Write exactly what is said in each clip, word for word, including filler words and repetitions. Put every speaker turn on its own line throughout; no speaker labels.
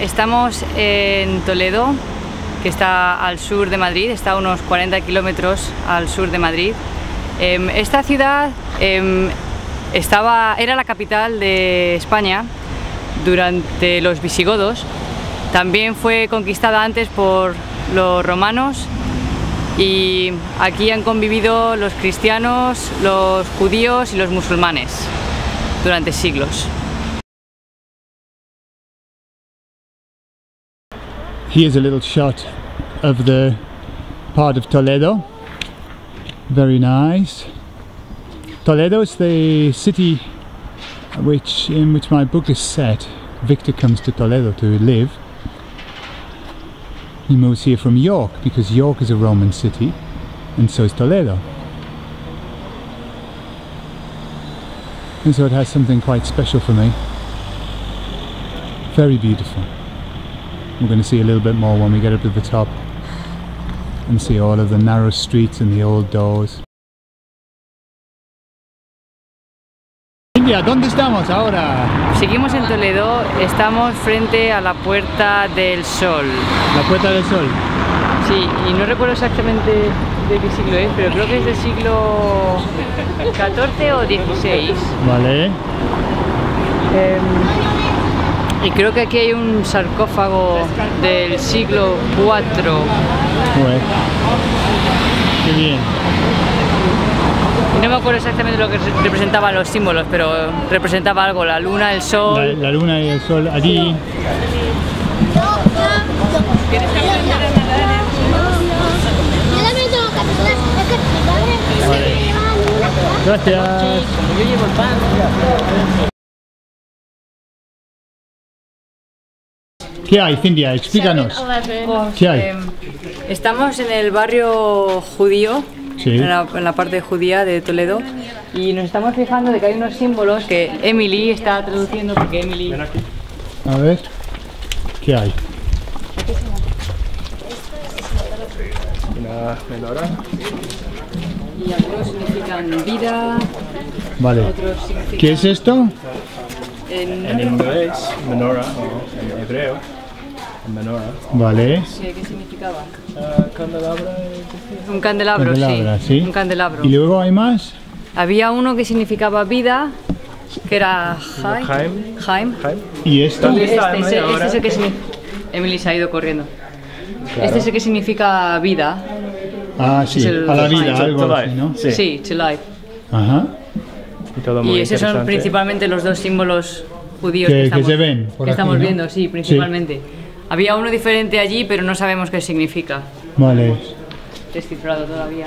estamos en Toledo, que está al sur de Madrid, está a unos cuarenta kilómetros al sur de Madrid. Eh, esta ciudad eh, estaba, era la capital de España durante los visigodos. También fue conquistada antes por los romanos y aquí han convivido los cristianos, los judíos y los musulmanes durante siglos.
Here's a little shot of the part of Toledo. Very nice. Toledo is the city which in which my book is set. Victor comes to Toledo to live. He moves here from York because York is a Roman city, and so is Toledo. And so it has something quite special for me. Very beautiful. We're going to see a little bit more when we get up to the top and see all of the narrow streets and the old doors. India, ¿dónde estamos ahora?
Seguimos en Toledo, estamos frente a la Puerta del Sol.
La Puerta del Sol.
Sí, y no recuerdo exactamente de qué siglo es, pero creo que es del siglo catorce o dieciséis.
Vale.
Eh, y creo que aquí hay un sarcófago del siglo cuatro.
Bueno, qué bien.
Y no me acuerdo exactamente lo que representaban los símbolos, pero representaba algo, la luna, el sol.
La, la luna y el sol allí. Vale. Gracias.
Yo llevo el pan.
¿Qué hay, Cintia? Explícanos. ¿Qué hay?
Eh, estamos en el barrio judío,
sí.
en, la, en la parte judía de Toledo, y nos estamos fijando de que hay unos símbolos que Emily está traduciendo porque Emily...
A ver, ¿qué hay?
Una menora.
Y algunos significan vida.
Vale.
Otros significan...
¿Qué es esto?
En,
En inglés, menora, o en hebreo, menora.
Vale.
¿Qué, ¿Qué significaba?
Uh, candelabro.
Un candelabro,
Candelabra,
sí.
sí.
Un candelabro.
¿Y luego hay más?
Había uno que significaba vida, que era Jaime.
Jaime.
Jaime.
Jaime.
¿Y esto?
¿Dónde
Este,
está
es
Emily
el- este
ahora?
es el que significa... Emily se ha ido corriendo.
Claro.
Este es el que significa vida.
Ah, sí,
Es el-
a la vida,
To-
algo
to
así,
life.
¿no?
Sí.
Sí, to life.
Ajá.
Y todo muy
Y esos son
interesante.
principalmente los dos símbolos judíos
Que-
que,
que
estamos,
se ven por
que
aquí,
estamos
¿no?
viendo, sí, principalmente. Había uno diferente allí, pero no sabemos qué significa.
Vale.
Descifrado todavía.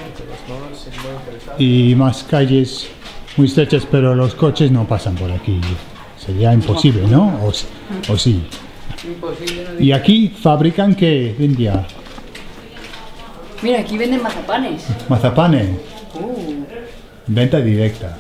Y más calles muy estrechas, pero los coches no pasan por aquí. Sería imposible, ¿no? O, s- o sí.
Imposible, no
¿Y aquí fabrican qué, India?
Mira, aquí venden mazapanes.
Mazapanes.
Uh,
Venta directa.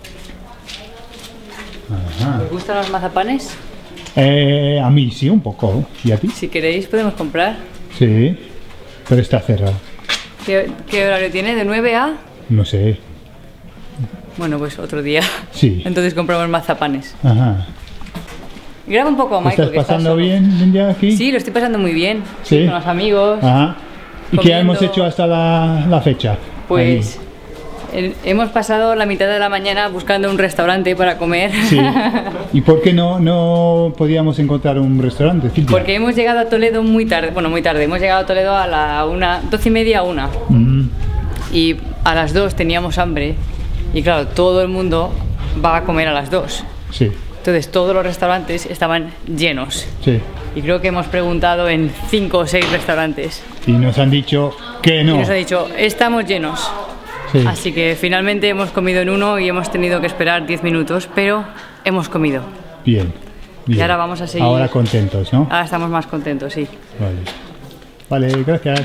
Ajá.
¿Os gustan los mazapanes?
Eh, a mí sí, un poco. ¿Y a ti?
Si queréis podemos comprar.
Sí. Pero está cerrado.
¿Qué, qué horario tiene? ¿De nueve a...?
No sé.
Bueno, pues otro día.
Sí.
Entonces compramos mazapanes.
Ajá.
Graba un poco a
¿Lo
Michael,
estás
que está
pasando
solo.
bien, India, aquí?
Sí, lo estoy pasando muy bien.
Sí.
Con los amigos.
Ajá. ¿Y qué
Comiendo.
hemos hecho hasta la, la fecha?
Pues el- hemos pasado la mitad de la mañana buscando un restaurante para comer.
Ahí. Sí. ¿Y por qué no, no podíamos encontrar un restaurante, Cintia?
Porque hemos llegado a Toledo muy tarde. Bueno, muy tarde. Hemos llegado a Toledo a la una, doce y media a una.
Mm,
Y a las dos teníamos hambre. Y claro, todo el mundo va a comer a las dos.
sí,
Entonces todos los restaurantes estaban llenos.
sí.
Y creo que hemos preguntado en cinco o seis restaurantes.
Y nos han dicho que no.
Y nos ha dicho, estamos llenos.
Sí.
Así que finalmente hemos comido en uno y hemos tenido que esperar diez minutos, pero hemos comido.
Bien, bien.
Y ahora vamos a seguir.
Ahora contentos, ¿no?
Ahora estamos más contentos, sí.
Vale. Vale, gracias.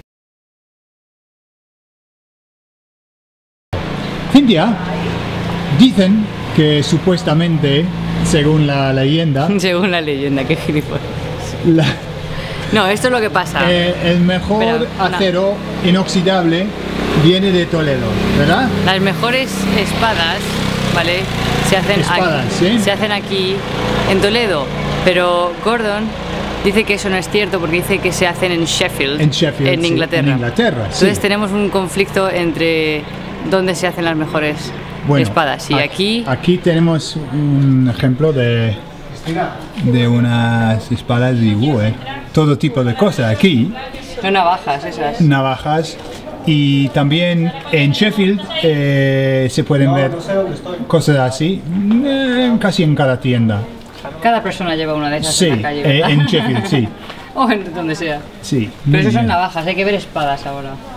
Cintia, dicen que supuestamente, según la leyenda,
Según la leyenda, qué gilipollas.
la-
No, esto es lo que pasa.
eh, el mejor
Espera, una-
acero inoxidable viene de Toledo, ¿verdad?
Las mejores espadas, ¿vale? Se hacen
Espadas,
aquí,
¿sí?
se hacen aquí en Toledo, pero Gordon dice que eso no es cierto porque dice que se hacen en Sheffield,
En Sheffield,
en
sí,
Inglaterra.
en Inglaterra, sí.
Entonces tenemos un conflicto entre dónde se hacen las mejores
Bueno,
espadas. Y aquí,
aquí tenemos un ejemplo de, de unas espadas de uh, eh, todo tipo de cosas aquí,
son navajas esas.
navajas, y también en Sheffield eh, se pueden ver cosas así, eh, casi en cada tienda.
Cada persona lleva una de esas
Sí,
en la calle,
eh,
¿verdad?
en Sheffield, sí.
O en donde sea.
Sí,
Pero
muy
eso son
bien.
navajas, hay que ver espadas ahora.